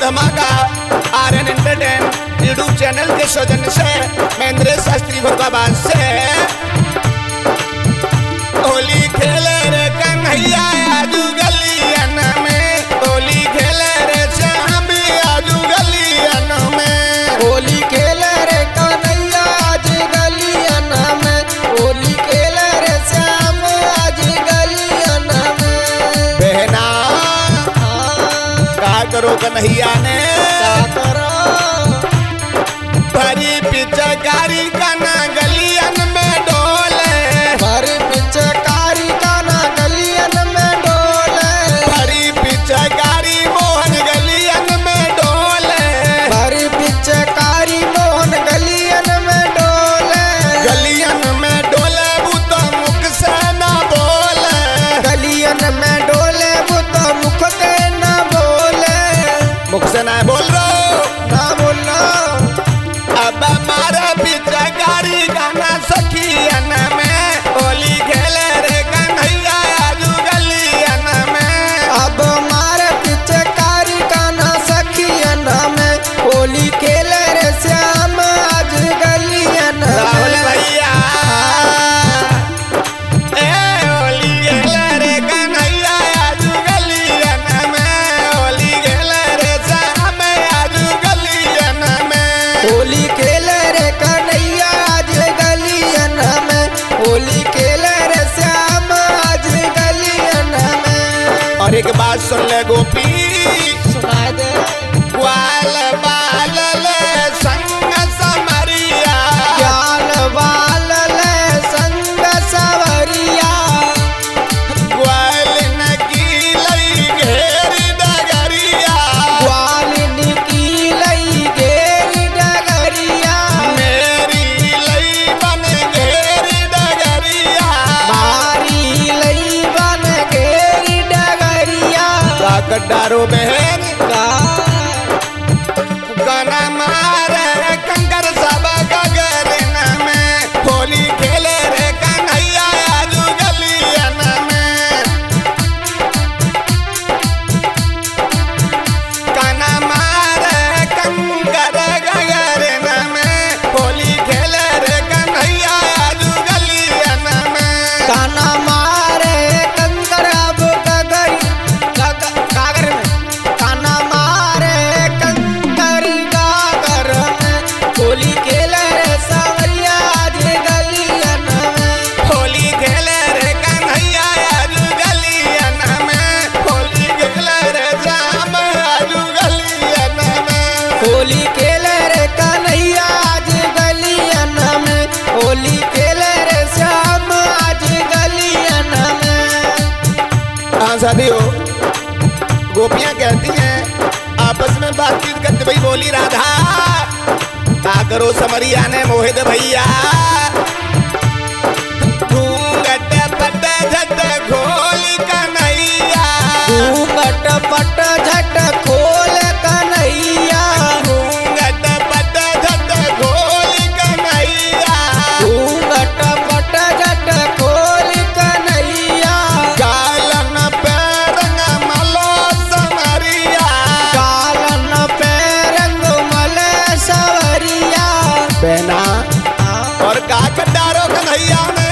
धमाका Aryan entertain YouTube channel के सौजन्य से महेंद्र शास्त्री फरुखाबाद से होली खेले रे कन्हैया आजू गलियन में, होली खेले रे श्याम आजू गलियन में, होली खेले रे कन्हैया आज गलियन में, होली खेले रे श्याम आज गलियन में। बहना का करो कन्हैया ने भरी पिचकारी काना गलियन में डोले, भरी पिचकारी काना गलियन में डोले, भरी पिचकारी मोहन गलियन में डोले, भरी पिचकारी मोहन गलियन में डोले, गलियन में डोले वो तो मुख से ना बोले, गलियन में डोले वो तो मुख से ना बोले, मुख से ना बोल ना बोलो। अब हमारा पिचकारी गाना सखियन में, होली खेले रे कन्हैया आजू गलियन में, अब हमारे पिचकारी काना सखियन में, होली खेले रे श्याम आज गलियन राहुल में। भैया ए होली खेले रे कन्हैया आजू गलियन में, होली खेले रे श्याम आजू गलियन में, होली खेले रे कन्हैया आज गलियन में, होली खेले रे श्याम आज गलियन में। और एक बात सुन ले गोपी, सुना दे ग्वाल बाल ले संग समरिया, ज्ञान बाल ले संग सवरिया, ग्वाल न की लई घेरी डगरिया, ग्वालिनी की लई घेरी डगरिया, मेरी लई बन घेरी डगरिया, मारी लई बन घेरी डगरिया। ताकत डारो बहन का गाना मारे कंकर सब गगन में, होली खेले रे कन्हैया आजू गलियन में, गाना मारे कंकर गगन में, होली खेले रे कन्हैया आजू गलियन में, काना मारे कंकर अब गागर में, काना मारे कंकर गागर में, होली खेले रे सावरिया आज गलियन में, होली खेले रे कन्हैया आजू गलियन में, होली खेले रे श्याम आजू गलियन में, होली खेले रे कन्हैया आज गलियन में, होली खेले रे श्याम आज गलियन में। हाँ साथियों, गोपियां कहती हैं आपस में बातचीत करते भाई बोली राधा का करो समरिया ने मोहित भैया, घूंघट पट झट खोल कन्हैया, घूंघट पट झट खोल कन्हैया, घूंघट पट झट खोल कन्हैया, घूंघट पट झट खोल कन्हैया, गालन पे रंग malo समरिया, कालन पे रंग मल सवरिया। बहना और का डारो कन्हैया ने